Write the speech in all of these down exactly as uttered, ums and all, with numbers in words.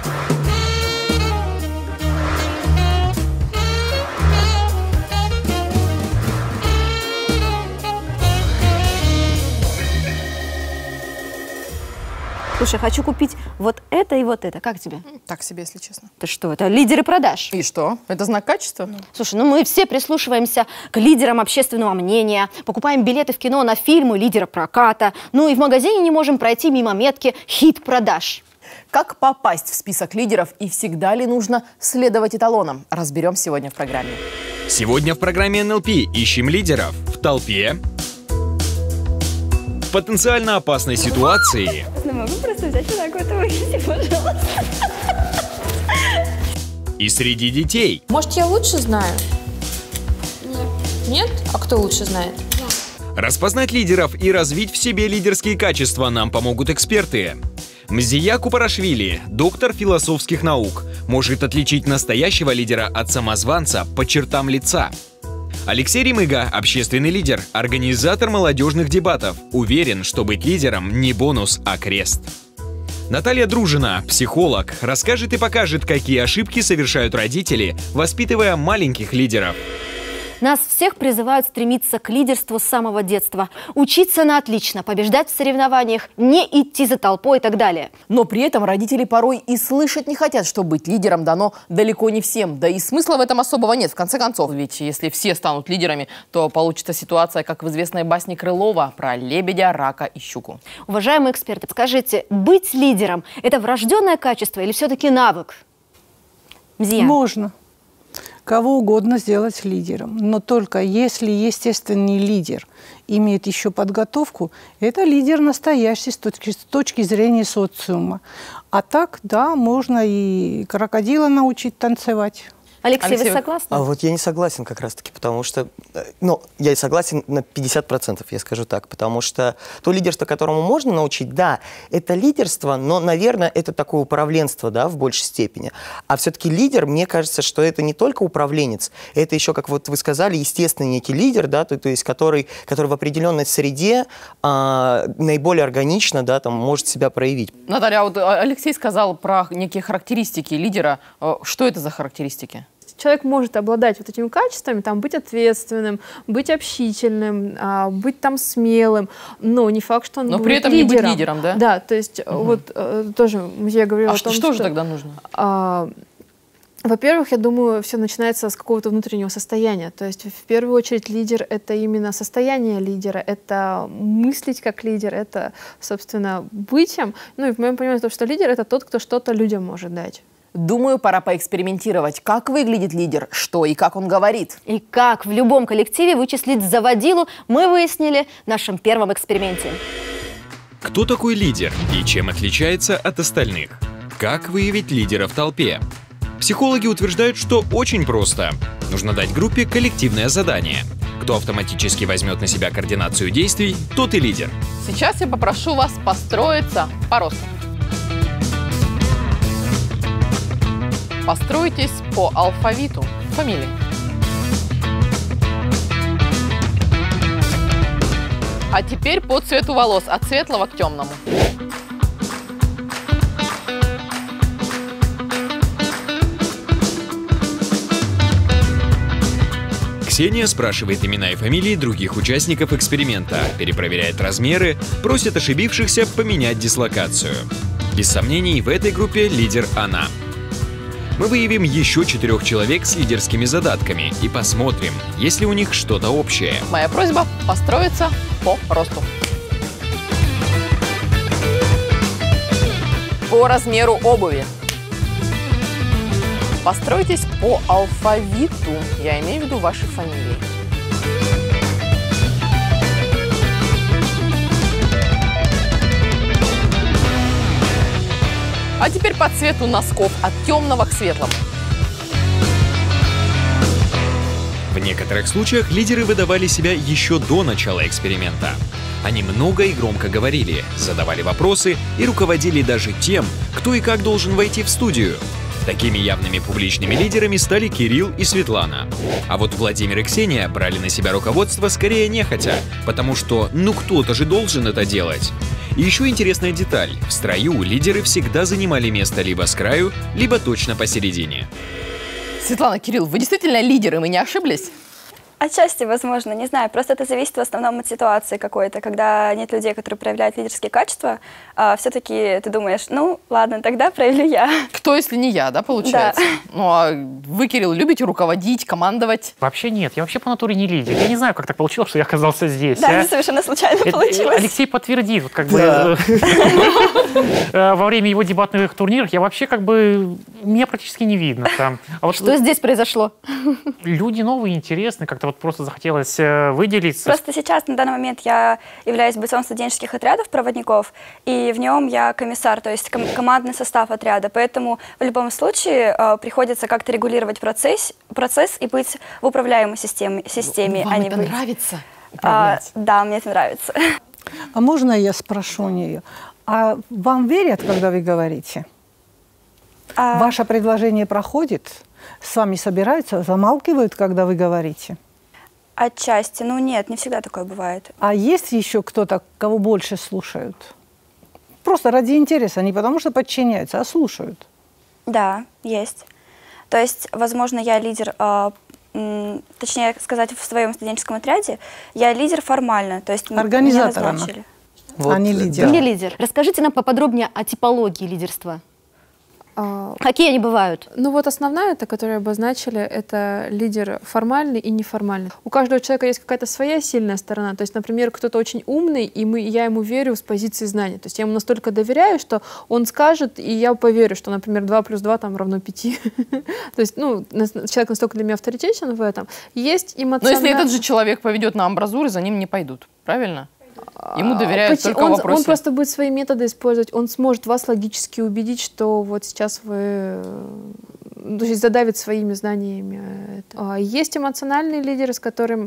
Слушай, хочу купить вот это и вот это. Как тебе? Так себе, если честно. Ты что, это лидеры продаж. И что? Это знак качества? Слушай, ну мы все прислушиваемся к лидерам общественного мнения, покупаем билеты в кино на фильмы лидера проката, ну и в магазине не можем пройти мимо метки «Хит продаж». Как попасть в список лидеров и всегда ли нужно следовать эталонам? Разберем сегодня в программе. Сегодня в программе эн эл пи ищем лидеров в толпе, в потенциально опасной ситуации. Ну, могу просто взять вот так вот и выйти, пожалуйста. И среди детей. Может, я лучше знаю? Нет. Нет? А кто лучше знает? Распознать лидеров и развить в себе лидерские качества нам помогут эксперты. Мзия Купарашвили, доктор философских наук, может отличить настоящего лидера от самозванца по чертам лица. Алексей Ремыга, общественный лидер, организатор молодежных дебатов, уверен, что быть лидером не бонус, а крест. Наталья Дружина, психолог, расскажет и покажет, какие ошибки совершают родители, воспитывая маленьких лидеров. Нас всех призывают стремиться к лидерству с самого детства, учиться на отлично, побеждать в соревнованиях, не идти за толпой и так далее. Но при этом родители порой и слышать не хотят, что быть лидером дано далеко не всем. Да и смысла в этом особого нет, в конце концов. Ведь если все станут лидерами, то получится ситуация, как в известной басне Крылова про лебедя, рака и щуку. Уважаемые эксперты, скажите, быть лидером – это врожденное качество или все-таки навык? Мзия. Можно кого угодно сделать лидером, но только если естественный лидер имеет еще подготовку, это лидер настоящий с точки, с точки зрения социума. А так, да, можно и крокодила научить танцевать. Алексей, Алексей, вы согласны? А вот я не согласен как раз-таки, потому что, ну, я согласен на пятьдесят процентов, я скажу так, потому что то лидерство, которому можно научить, да, это лидерство, но, наверное, это такое управленство, да, в большей степени. А все-таки лидер, мне кажется, что это не только управленец, это еще, как вот вы сказали, естественный некий лидер, да, то, то есть который, который в определенной среде а, наиболее органично, да, там, может себя проявить. Наталья, а вот Алексей сказал про некие характеристики лидера. Что это за характеристики? Человек может обладать вот этими качествами, там, быть ответственным, быть общительным, а, быть там смелым, но не факт, что он но будет при этом лидером. не быть лидером, да? Да, то есть угу. вот э, тоже я говорила а о том, что, что что... же тогда нужно? А, во-первых, я думаю, все начинается с какого-то внутреннего состояния. То есть в первую очередь лидер — это именно состояние лидера, это мыслить как лидер, это, собственно, быть им. Ну и в моем понимании, то, что лидер — это тот, кто что-то людям может дать. Думаю, пора поэкспериментировать. Как выглядит лидер, что и как он говорит. И как в любом коллективе вычислить заводилу, мы выяснили в нашем первом эксперименте. Кто такой лидер и чем отличается от остальных? Как выявить лидера в толпе? Психологи утверждают, что очень просто. Нужно дать группе коллективное задание. Кто автоматически возьмет на себя координацию действий, тот и лидер. Сейчас я попрошу вас построиться по росту. Постройтесь по алфавиту фамилии. А теперь по цвету волос, от светлого к темному. Ксения спрашивает имена и фамилии других участников эксперимента, перепроверяет размеры, просит ошибившихся поменять дислокацию. Без сомнений, в этой группе лидер она. Мы выявим еще четырех человек с лидерскими задатками и посмотрим, есть ли у них что-то общее. Моя просьба – построиться по росту. По размеру обуви. Постройтесь по алфавиту, я имею в виду ваши фамилии. А теперь по цвету носков, от темного к светлому. В некоторых случаях лидеры выдавали себя еще до начала эксперимента. Они много и громко говорили, задавали вопросы и руководили даже тем, кто и как должен войти в студию. Такими явными публичными лидерами стали Кирилл и Светлана. А вот Владимир и Ксения брали на себя руководство скорее нехотя, потому что ну кто-то же должен это делать. И еще интересная деталь. В строю лидеры всегда занимали место либо с краю, либо точно посередине. Светлана, Кирилл, вы действительно лидеры, мы не ошиблись? Отчасти, возможно, не знаю. Просто это зависит в основном от ситуации какой-то. Когда нет людей, которые проявляют лидерские качества, а, все-таки ты думаешь, ну, ладно, тогда проявлю я. Кто, если не я, да, получается? Да. Ну, а вы, Кирилл, любите руководить, командовать? Вообще нет. Я вообще по натуре не лидер. Я не знаю, как так получилось, что я оказался здесь. Да, это совершенно случайно получилось. Алексей подтвердит. Вот, как бы, во время его дебатных турниров я вообще как бы... Меня практически не видно там. А вот что здесь произошло? Люди новые, интересные, как-то вот просто захотелось выделиться. Просто сейчас, на данный момент, я являюсь бойцом студенческих отрядов, проводников, и в нем я комиссар, то есть ком командный состав отряда. Поэтому в любом случае э, приходится как-то регулировать процесс, процесс и быть в управляемой системе. системе Вам а не это быть... нравится? А, да, мне это нравится. А можно я спрошу у нее? А вам верят, когда вы говорите? А... Ваше предложение проходит? С вами собираются, замалкивают, когда вы говорите? Отчасти. Ну нет, не всегда такое бывает. А есть еще кто-то, кого больше слушают? Просто ради интереса, не потому что подчиняются, а слушают. Да, есть. То есть, возможно, я лидер, э, точнее сказать, в своем студенческом отряде, я лидер формально. То есть организатор она, вот, а не лидер. Да. Не лидер. Расскажите нам поподробнее о типологии лидерства. А, Какие они бывают? Ну вот основная, это, которую обозначили, это лидер формальный и неформальный. У каждого человека есть какая-то своя сильная сторона. То есть, например, кто-то очень умный, и мы, я ему верю с позиции знания. То есть я ему настолько доверяю, что он скажет, и я поверю, что, например, два плюс два там равно пяти. То есть, ну, человек настолько для меня авторитетен в этом. Есть эмоциональный... Но если этот же человек поведет на амбразуры, за ним не пойдут. Правильно? Ему доверяют только он, вопросы. Он просто будет свои методы использовать, он сможет вас логически убедить, что вот сейчас вы... То есть задавит своими знаниями. Есть эмоциональный лидер, с которым,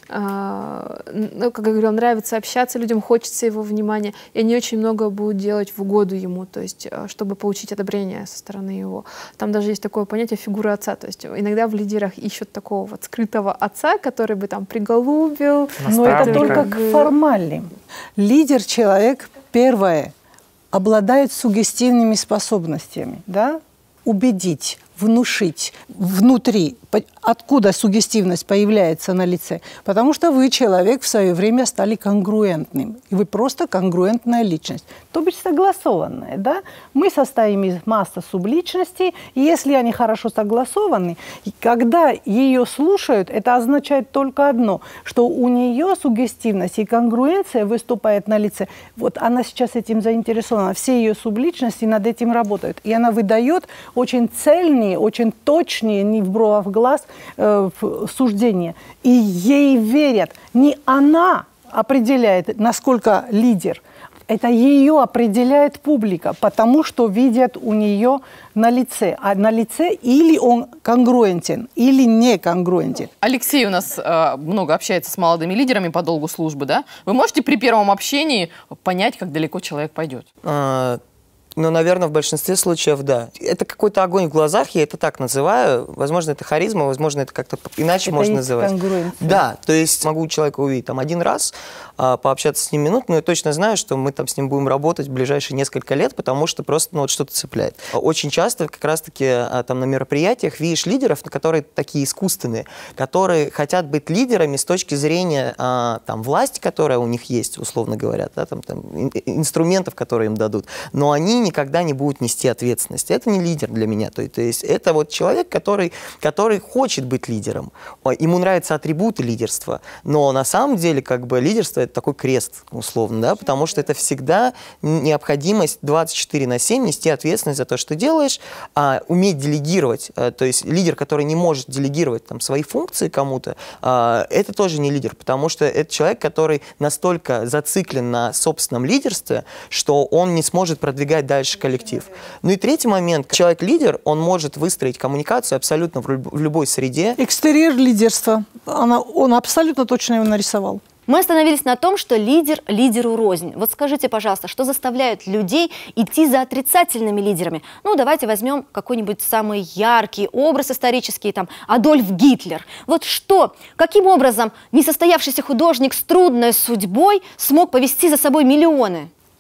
ну, как я говорила, нравится общаться людям, хочется его внимания, и они очень много будут делать в угоду ему, то есть чтобы получить одобрение со стороны его. Там даже есть такое понятие фигуры отца, то есть иногда в лидерах ищут такого вот скрытого отца, который бы там приголубил. Но это только к формальным. Лидер, человек, первое, обладает суггестивными способностями, да? Убедить, внушить внутри, откуда суггестивность появляется на лице. Потому что вы, человек, в свое время стали конгруентным. И вы просто конгруентная личность. То бишь согласованная, да? Мы состоим из массы субличностей, и если они хорошо согласованы, когда ее слушают, это означает только одно, что у нее суггестивность и конгруенция выступает на лице. Вот она сейчас этим заинтересована. Все ее субличности над этим работают. И она выдает очень цельные, очень точные, не в бровь, в глаз, э, в суждения. И ей верят. Не она определяет, насколько лидер. Это ее определяет публика, потому что видят у нее на лице. А на лице или он конгруентен, или не конгруентен. Алексей у нас э, много общается с молодыми лидерами по долгу службы, да? Вы можете при первом общении понять, как далеко человек пойдет? А... Ну, наверное, в большинстве случаев, да. Это какой-то огонь в глазах, я это так называю. Возможно, это харизма, возможно, это как-то иначе это можно называть. Да, то есть могу человека увидеть там один раз, а, пообщаться с ним минут, но я точно знаю, что мы там с ним будем работать в ближайшие несколько лет, потому что просто ну, вот что-то цепляет. Очень часто как раз-таки а, там на мероприятиях видишь лидеров, которые такие искусственные, которые хотят быть лидерами с точки зрения а, там, власти, которая у них есть, условно говоря, да, там, там, инструментов, которые им дадут, но они никогда не будут нести ответственность. Это не лидер для меня. То, то есть это вот человек, который, который хочет быть лидером. Ему нравятся атрибуты лидерства, но на самом деле как бы лидерство это такой крест, условно, да, потому что это всегда необходимость двадцать четыре на семь нести ответственность за то, что ты делаешь, а, уметь делегировать. А, то есть лидер, который не может делегировать там, свои функции кому-то, а, это тоже не лидер, потому что это человек, который настолько зациклен на собственном лидерстве, что он не сможет продвигать дальше коллектив. Ну и третий момент. Человек-лидер, он может выстроить коммуникацию абсолютно в, люб в любой среде. Экстерьер лидерства. Она, он абсолютно точно его нарисовал. Мы остановились на том, что лидер лидеру рознь. Вот скажите, пожалуйста, что заставляет людей идти за отрицательными лидерами? Ну, давайте возьмем какой-нибудь самый яркий образ исторический, там, Адольф Гитлер. Вот что, каким образом несостоявшийся художник с трудной судьбой смог повести за собой миллионы?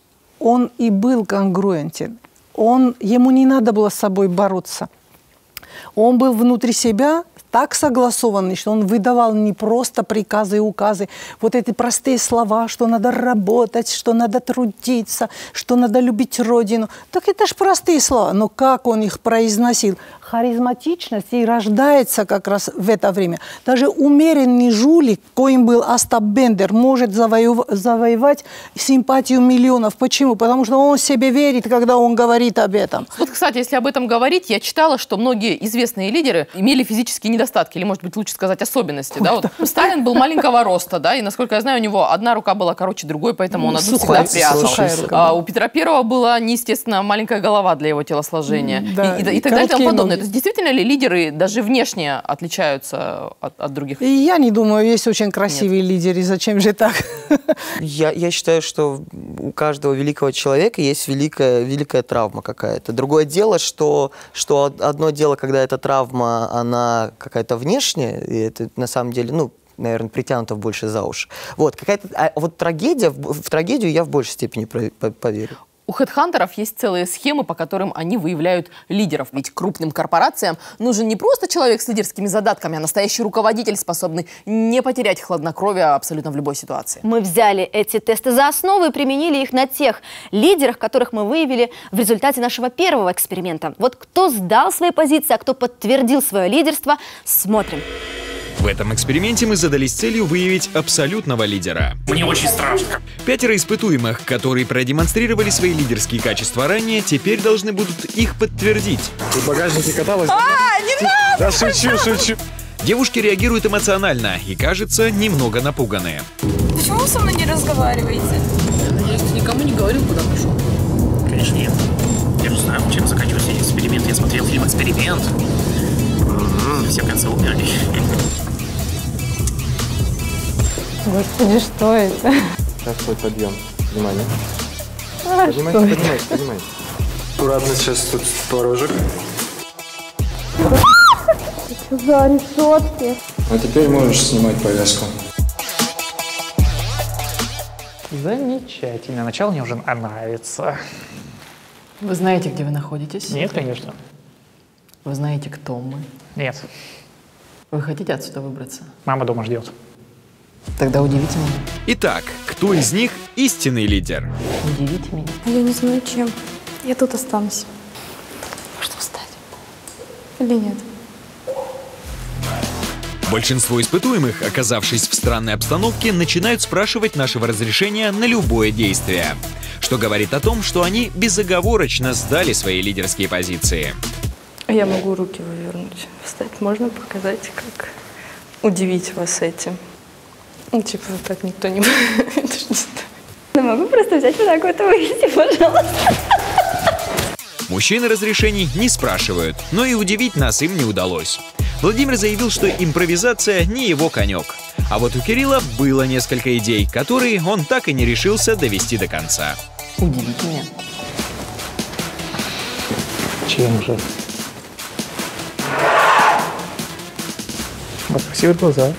он и был конгруентен. Он, ему не надо было с собой бороться. Он был внутри себя так согласованный, что он выдавал не просто приказы и указы, вот эти простые слова, что надо работать, что надо трудиться, что надо любить родину. Так это ж простые слова, но как он их произносил? Харизматичность и рождается как раз в это время. Даже умеренный жулик, коим был Остап Бендер, может завоев... завоевать симпатию миллионов. Почему? Потому что он себе верит, когда он говорит об этом. Вот, кстати, если об этом говорить, я читала, что многие известные лидеры имели физические недостатки, или, может быть, лучше сказать, особенности. Да? Вот Сталин был маленького роста, да, и, насколько я знаю, у него одна рука была короче другой, поэтому он одну всегда прятал. А у Петра Первого была неестественно маленькая голова для его телосложения. Да, и, и, и так далее и тому подобное. То есть, действительно ли лидеры даже внешне отличаются от, от других? И я не думаю, есть очень красивые Нет. лидеры. Зачем же так? Я, я считаю, что у каждого великого человека есть великая, великая травма какая-то. Другое дело, что, что одно дело, когда эта травма, она какая-то внешняя, и это на самом деле, ну, наверное, притянуто больше за уши. Вот, какая-то, а вот трагедия, в, в трагедию я в большей степени поверю. У хедхантеров есть целые схемы, по которым они выявляют лидеров. Ведь крупным корпорациям нужен не просто человек с лидерскими задатками, а настоящий руководитель, способный не потерять хладнокровие абсолютно в любой ситуации. Мы взяли эти тесты за основу и применили их на тех лидерах, которых мы выявили в результате нашего первого эксперимента. Вот кто сдал свои позиции, а кто подтвердил свое лидерство, смотрим. В этом эксперименте мы задались целью выявить абсолютного лидера. Мне очень страшно. Пятеро испытуемых, которые продемонстрировали свои лидерские качества ранее, теперь должны будут их подтвердить. Ты в багажнике каталась? А, не надо! Да шучу, шучу. Девушки реагируют эмоционально и, кажется, немного напуганные. Почему вы со мной не разговариваете? Я никому не говорил, куда пошел. Конечно, нет. Я же знаю, чем заканчивается эксперимент. Я смотрел фильм «Эксперимент». Все в конце умерли. Господи, что это? Сейчас твой подъем. Внимание. А, поднимайся, поднимайся, поднимайся. Аккуратно сейчас тут творожек. Что за решетки? А теперь можешь снимать повязку. Замечательно. Начало мне уже нравится. Вы знаете, где вы находитесь? Нет, конечно. Вы знаете, кто мы? Нет. Вы хотите отсюда выбраться? Мама дома ждет. Тогда удивите меня. Итак, кто из них истинный лидер? Удивите меня. Я не знаю, чем. Я тут останусь. Может встать? Или нет? Большинство испытуемых, оказавшись в странной обстановке, начинают спрашивать нашего разрешения на любое действие, что говорит о том, что они безоговорочно сдали свои лидерские позиции. Я могу руки вывернуть. Встать можно показать, как удивить вас этим. Ну, типа, так никто не будет. Я могу просто взять вот так вот и вывести, пожалуйста. Мужчины разрешений не спрашивают, но и удивить нас им не удалось. Владимир заявил, что импровизация не его конек. А вот у Кирилла было несколько идей, которые он так и не решился довести до конца. Удивите меня. Чем же? Вот красивые глаза.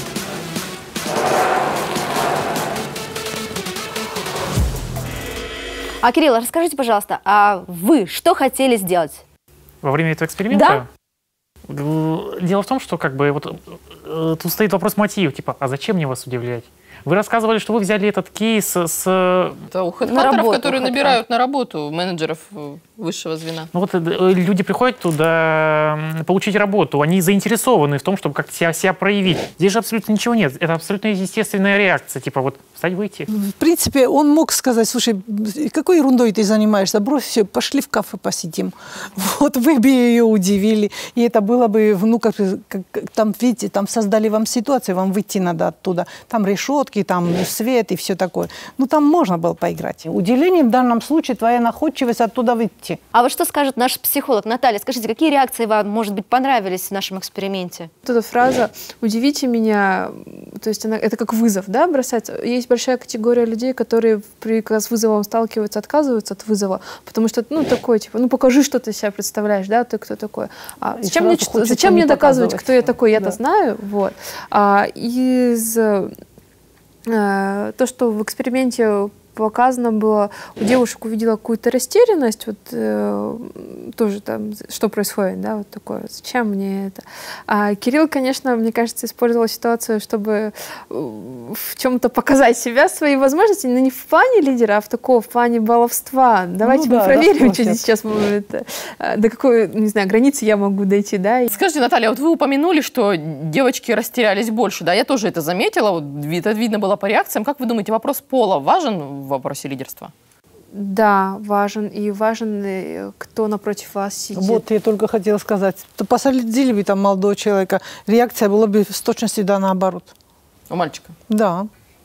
А, Кирилл, расскажите, пожалуйста, а вы что хотели сделать? Во время этого эксперимента? Да. Дело в том, что как бы вот э, тут стоит вопрос мотива, типа, а зачем мне вас удивлять? Вы рассказывали, что вы взяли этот кейс с... Это у хедхантеров, которые набирают на работу менеджеров высшего звена. Ну вот люди приходят туда получить работу, они заинтересованы в том, чтобы как-то себя, себя проявить. Здесь же абсолютно ничего нет, это абсолютно естественная реакция, типа вот встать, выйти. В принципе, он мог сказать, слушай, какой ерундой ты занимаешься, брось все, пошли в кафе посидим. Вот вы бы ее удивили, и это было бы, ну как, как там, видите, там создали вам ситуацию, вам выйти надо оттуда, там решетки, там свет и все такое. Ну, там можно было поиграть. Удивление в данном случае твоя находчивость оттуда выйти. А вот что скажет наш психолог Наталья? Скажите, какие реакции вам, может быть, понравились в нашем эксперименте? Вот эта фраза «удивите меня», то есть она, это как вызов, да, бросается. Есть большая категория людей, которые при, когда с вызовом сталкиваются, отказываются от вызова, потому что, ну, такой, типа, ну, покажи, что ты себя представляешь, да, ты кто такой. А зачем мне, зачем мне доказывать, кто я такой, я-то да. знаю, вот. А, из... То, что в эксперименте показано было, у девушек увидела какую-то растерянность, вот э, тоже там, что происходит, да, вот такое, зачем мне это. А Кирилл, конечно, мне кажется, использовал ситуацию, чтобы в чем-то показать себя, свои возможности, но не в плане лидера, а в таком, в плане баловства. Давайте ну, мы да, проверим, что здесь сейчас это, до какой, не знаю, границы я могу дойти, да. Скажите, Наталья, вот вы упомянули, что девочки растерялись больше, да, я тоже это заметила, вот, это видно было по реакциям. Как вы думаете, вопрос пола важен в вопросе лидерства? Да, важен. И важен, кто напротив вас сидит. Вот я только хотела сказать. Посадили бы там молодого человека, реакция была бы в точности да наоборот. У мальчика? Да.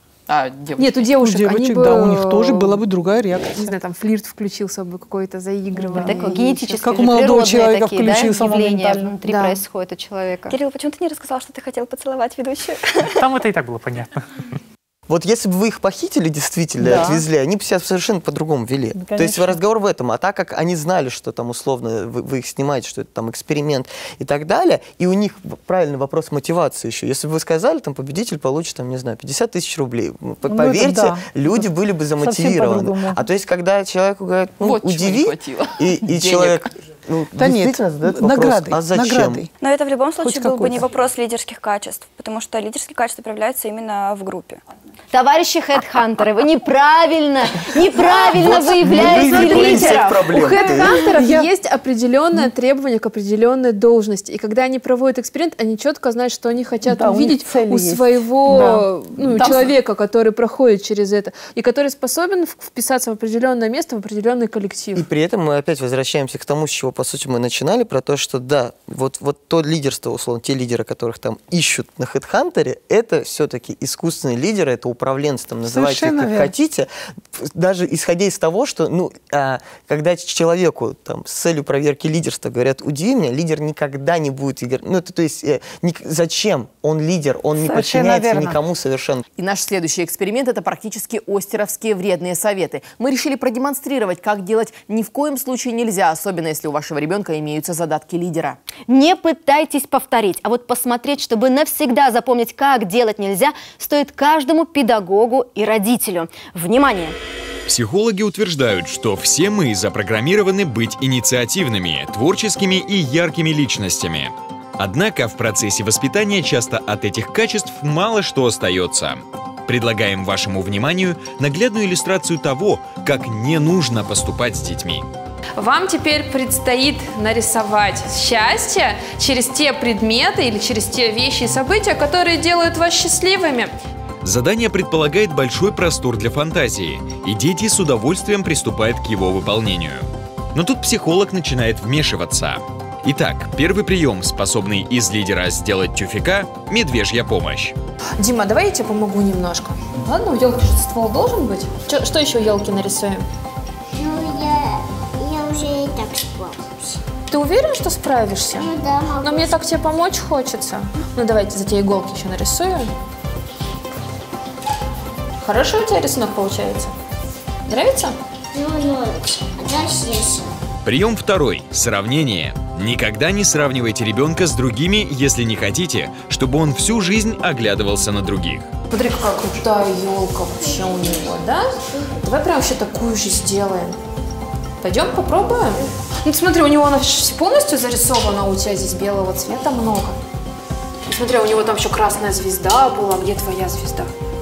А девочек? Нет, у девушек, у девочек они бы, да, у них тоже была бы другая реакция. Не знаю, там флирт включился бы, какое-то заигрывание. Такое генетическое, как у молодого человека такие, включился да, явления моментально. внутри да. происходит у человека. Кирилл, почему ты не рассказал, что ты хотел поцеловать ведущую? Там это и так было понятно. Вот если бы вы их похитили действительно, да. отвезли, они бы себя совершенно по-другому вели. Да, то есть разговор в этом. А так как они знали, что там условно вы, вы их снимаете, что это там эксперимент и так далее, и у них правильный вопрос мотивации еще. Если бы вы сказали, там победитель получит, там, не знаю, пятьдесят тысяч рублей. Поверьте, ну, да. люди были бы замотивированы. А то есть, когда человеку говорят, ну, вот удиви, и, и человек... Ну, да нет, награды, а зачем? Награды. Но это в любом случае Хоть был бы не вопрос лидерских качеств, потому что лидерские качества проявляются именно в группе. Товарищи хедхантеры, вы неправильно, неправильно выявляете лидеров. У хедхантеров есть определенное требование к определенной должности. И когда они проводят эксперимент, они четко знают, что они хотят увидеть у своего человека, который проходит через это, и который способен вписаться в определенное место, в определенный коллектив. И при этом мы опять возвращаемся к тому, с чего, по сути, мы начинали, про то, что да, вот, вот то лидерство, условно, те лидеры, которых там ищут на хедхантере, это все-таки искусственные лидеры, это управленцы, там, называйте их как верно. хотите, даже исходя из того, что, ну, а, когда человеку там, с целью проверки лидерства говорят, удиви меня, лидер никогда не будет играть. Ну, это, то есть, э, не, зачем? Он лидер, он не Совершенно подчиняется верно. никому совершенно. И наш следующий эксперимент – это практически остеровские вредные советы. Мы решили продемонстрировать, как делать ни в коем случае нельзя, особенно если у вашего ребенка имеются задатки лидера. Не пытайтесь повторить, а вот посмотреть, чтобы навсегда запомнить, как делать нельзя, стоит каждому педагогу и родителю. Внимание! Психологи утверждают, что все мы запрограммированы быть инициативными, творческими и яркими личностями. Однако в процессе воспитания часто от этих качеств мало что остается. Предлагаем вашему вниманию наглядную иллюстрацию того, как не нужно поступать с детьми. Вам теперь предстоит нарисовать счастье через те предметы или через те вещи и события, которые делают вас счастливыми. Задание предполагает большой простор для фантазии, и дети с удовольствием приступают к его выполнению. Но тут психолог начинает вмешиваться. Итак, первый прием, способный из лидера сделать тюфяка – медвежья помощь. Дима, давай я тебе помогу немножко. Ладно, у елки же ствол должен быть. Что, что еще у елки нарисуем? Ну, я, я уже и так справлюсь. Ты уверен, что справишься? Ну да, могу. Но мне так тебе помочь хочется. Ну, давайте за те иголки еще нарисуем. Хорошо у тебя рисунок получается? Нравится? Ну, ну, дальше есть. Прием второй – сравнение. Никогда не сравнивайте ребенка с другими, если не хотите, чтобы он всю жизнь оглядывался на других. Смотри, какая крутая елка вообще у него, да? Давай прям вообще такую же сделаем. Пойдем попробуем? Ну, смотри, у него она полностью зарисована, а у тебя здесь белого цвета много. Смотри, у него там еще красная звезда была. Где твоя звезда?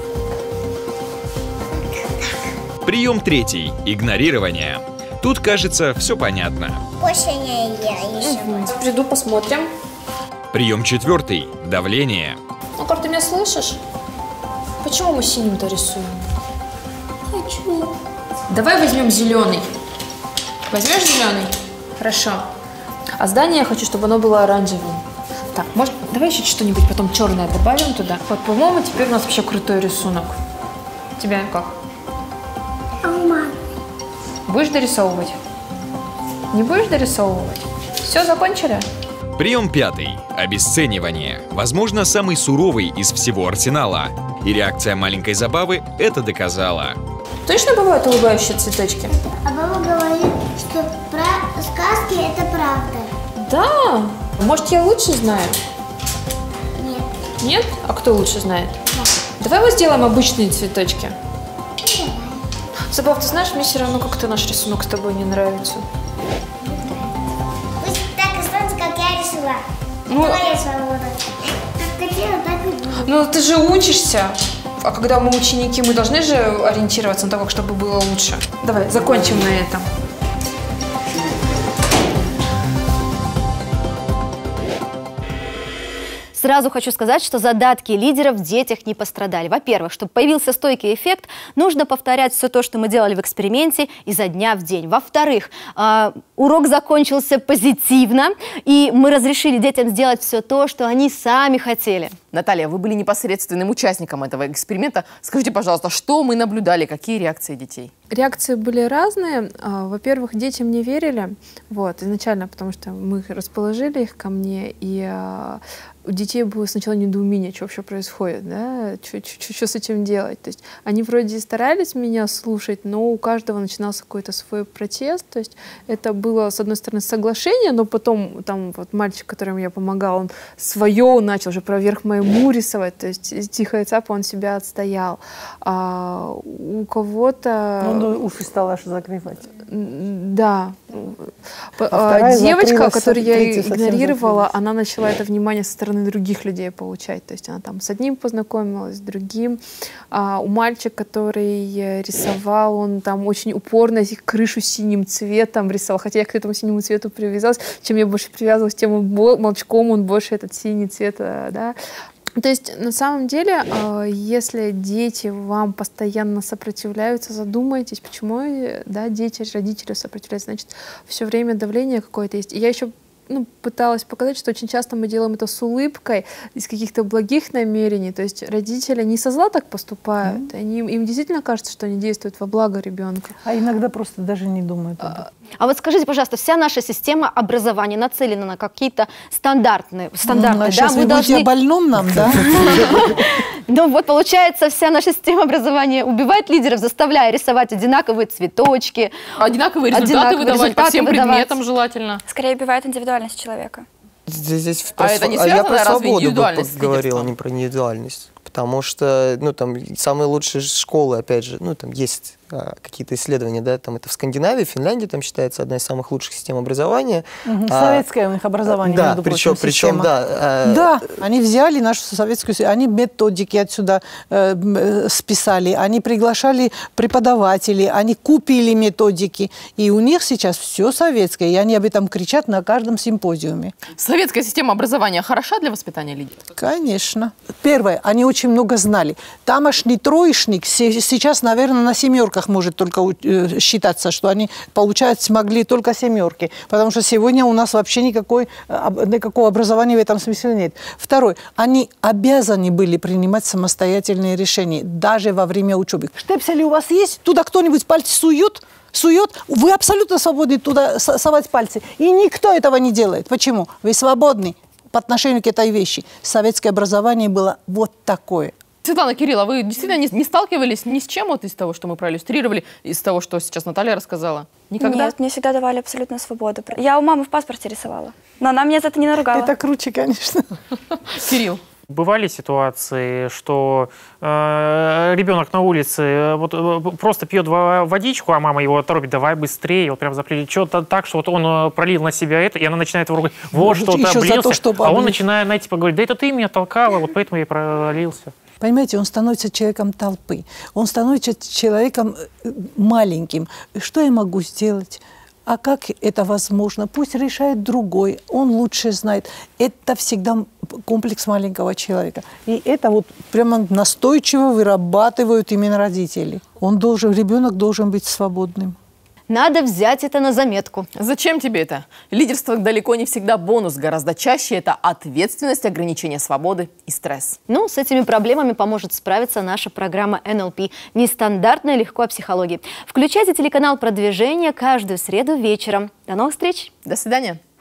Прием третий – игнорирование. Тут, кажется, все понятно. Больше не я рисовать. Угу. Приду, посмотрим. Прием четвертый – давление. Ну, как ты меня слышишь? Почему мы синим-то рисуем? Хочу. Давай возьмем зеленый. Возьмешь зеленый? Хорошо. А здание я хочу, чтобы оно было оранжевым. Так, может, давай еще что-нибудь потом черное добавим туда. Вот, по-моему, теперь у нас вообще крутой рисунок. Тебя как? Будешь дорисовывать? Не будешь дорисовывать? Все, закончили? Прием пятый – обесценивание. Возможно, самый суровый из всего арсенала. И реакция маленькой забавы это доказала. Точно бывают улыбающие цветочки? А мама говорит, что про сказки это правда. Да? Может, я лучше знаю? Нет. Нет? А кто лучше знает? Да. Давай мы сделаем обычные цветочки. Забав, ты знаешь, мне все равно как-то наш рисунок с тобой не нравится. Пусть так останется, как я рисовала. Ну, Твоя свобода. Как хотела, так и будет. Ну, ты же учишься. А когда мы ученики, мы должны же ориентироваться на то, чтобы было лучше. Давай, закончим на этом. Сразу хочу сказать, что задатки лидеров в детях не пострадали. Во-первых, чтобы появился стойкий эффект, нужно повторять все то, что мы делали в эксперименте, изо дня в день. Во-вторых, э, урок закончился позитивно, и мы разрешили детям сделать все то, что они сами хотели. Наталья, вы были непосредственным участником этого эксперимента. Скажите, пожалуйста, что мы наблюдали, какие реакции детей? Реакции были разные. Во-первых, дети мне верили, вот, изначально, потому что мы их расположили их ко мне, и у детей было сначала недоумение, что вообще происходит, да, что с этим делать. То есть они вроде старались меня слушать, но у каждого начинался какой-то свой протест. То есть это было, с одной стороны, соглашение, но потом там вот мальчик, которому я помогала, он свое начал уже поверх моему рисовать, то есть тихо цапа он себя отстоял. А у кого-то... Он уши стал аж закрывать. Да. А девочка, которую я игнорировала, она начала это внимание со стороны других людей получать. То есть она там с одним познакомилась, с другим. А у мальчика, который рисовал, он там очень упорно крышу синим цветом рисовал. Хотя я к этому синему цвету привязалась. Чем я больше привязывалась, тем он молчком он больше этот синий цвет, да. То есть, на самом деле, если дети вам постоянно сопротивляются, задумайтесь, почему, да, дети, родители сопротивляются, значит, все время давление какое-то есть. И я еще ну, пыталась показать, что очень часто мы делаем это с улыбкой, из каких-то благих намерений. То есть родители не со зла так поступают, mm-hmm. они, им действительно кажется, что они действуют во благо ребенка. А иногда просто даже не думают об этом. А вот скажите, пожалуйста, вся наша система образования нацелена на какие-то стандартные, стандартные, ну, да? Вы должны... о больном нам, да? Ну вот получается, вся наша система образования убивает лидеров, заставляя рисовать одинаковые цветочки. Одинаковые результаты выдавать по всем предметам желательно. Скорее убивает индивидуальность человека. Здесь в а про... это не а я про свободу говорил, а не про индивидуальность. Потому что, ну, там, самые лучшие школы, опять же, ну, там есть а, какие-то исследования, да, там, это в Скандинавии, в Финляндии, там считается одна из самых лучших систем образования. Угу, а, советское у них образование, да, между причем, прочим, причем, да. А, да, они взяли нашу советскую, они методики отсюда э, списали, они приглашали преподавателей, они купили методики, и у них сейчас все советское, и они об этом кричат на каждом симпозиуме. Советская система образования хороша для воспитания лидеров? Конечно. Первое, они очень много знали. Тамошний троечник сейчас, наверное, на семерках может только считаться, что они получать смогли только семерки, потому что сегодня у нас вообще никакой, никакого образования в этом смысле нет. Второе, они обязаны были принимать самостоятельные решения, даже во время учебы. Штепсели у вас есть? Туда кто-нибудь пальцы сует? Сует, вы абсолютно свободны туда совать пальцы. И никто этого не делает. Почему? Вы свободны по отношению к этой вещи. Советское образование было вот такое. Светлана Кирилловна, вы действительно не, не сталкивались ни с чем вот из того, что мы проиллюстрировали, из того, что сейчас Наталья рассказала? Никогда? Нет, мне всегда давали абсолютно свободу. Я у мамы в паспорте рисовала, но она меня за это не наругала. Это круче, конечно. Кирилл. Бывали ситуации, что э, ребенок на улице вот, э, просто пьет водичку, а мама его торопит, давай быстрее, вот прям заплели. Что-то так, что вот он пролил на себя это, и она начинает его ругать, вот что-то облился, то, а он начинает, знаете, говорить, да это ты меня толкала, вот поэтому я и пролился. Понимаете, он становится человеком толпы, он становится человеком маленьким. Что я могу сделать? А как это возможно? Пусть решает другой, он лучше знает. Это всегда комплекс маленького человека. И это вот прямо настойчиво вырабатывают именно родители. Он должен, ребенок должен быть свободным. Надо взять это на заметку. Зачем тебе это? Лидерство далеко не всегда бонус. Гораздо чаще это ответственность, ограничение свободы и стресс. Ну, с этими проблемами поможет справиться наша программа эн эл пи «Нестандартно легко о психологии». Включайте телеканал «Продвижение» каждую среду вечером. До новых встреч! До свидания!